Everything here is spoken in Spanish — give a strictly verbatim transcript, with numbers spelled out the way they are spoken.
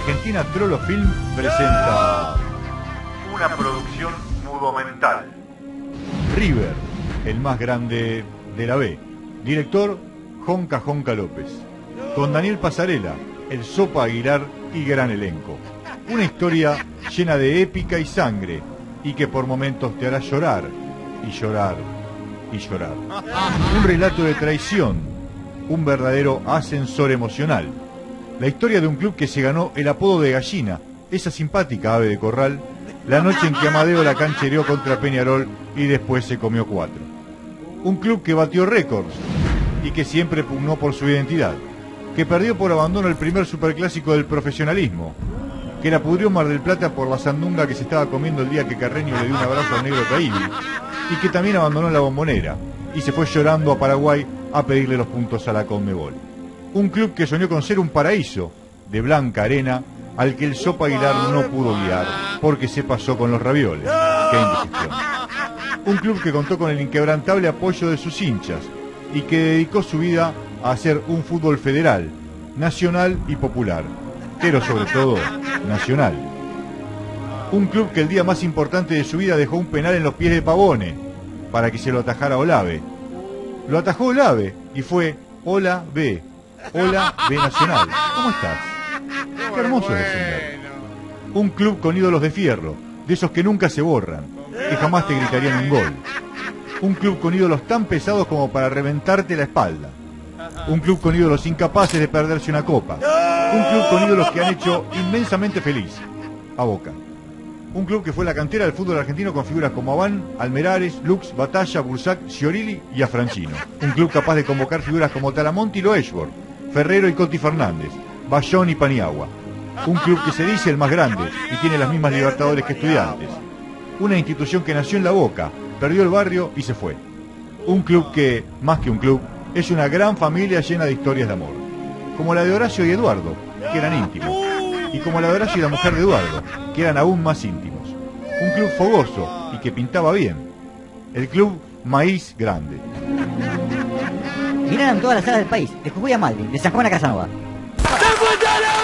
Argentina Trollo Film presenta una producción mudomental. River, el más grande de la B. Director, Jonca Jonca López. Con Daniel Pasarela, el Sopa Aguilar y gran elenco. Una historia llena de épica y sangre y que por momentos te hará llorar y llorar y llorar. Un relato de traición, un verdadero ascensor emocional. La historia de un club que se ganó el apodo de Gallina, esa simpática ave de corral, la noche en que Amadeo la canchereó contra Peñarol y después se comió cuatro. Un club que batió récords y que siempre pugnó por su identidad, que perdió por abandono el primer superclásico del profesionalismo, que la pudrió Mar del Plata por la sandunga que se estaba comiendo el día que Carreño le dio un abrazo al negro Caíbi, y que también abandonó la Bombonera y se fue llorando a Paraguay a pedirle los puntos a la Conmebol. Un club que soñó con ser un paraíso de blanca arena al que el Sopa Aguilar no pudo guiar porque se pasó con los ravioles. ¡Qué indecisión! Un club que contó con el inquebrantable apoyo de sus hinchas y que dedicó su vida a hacer un fútbol federal, nacional y popular, pero sobre todo nacional. Un club que el día más importante de su vida dejó un penal en los pies de Pavone para que se lo atajara Olave. Lo atajó Olave y fue Ola B, Ola B Nacional. ¿Cómo estás? Qué hermoso es defender. Un club con ídolos de fierro, de esos que nunca se borran, que jamás te gritarían un gol. Un club con ídolos tan pesados como para reventarte la espalda. Un club con ídolos incapaces de perderse una copa. Un club con ídolos que han hecho inmensamente feliz a Boca. Un club que fue la cantera del fútbol argentino con figuras como Abán, Almerares, Lux, Batalla, Bursac, Sciorili y Afrancino. Un club capaz de convocar figuras como Talamonte y Loeshborg, Ferrero y Coti Fernández, Bayón y Paniagua. Un club que se dice el más grande y tiene las mismas Libertadores que Estudiantes. Una institución que nació en La Boca, perdió el barrio y se fue. Un club que, más que un club, es una gran familia llena de historias de amor. Como la de Horacio y Eduardo, que eran íntimos. Y como la de Horacio y la mujer de Eduardo, que eran aún más íntimos. Un club fogoso y que pintaba bien. El club Maíz Grande. Llenaron todas las salas del país, de Jujuy a Malvin, de San Juan a Casanova.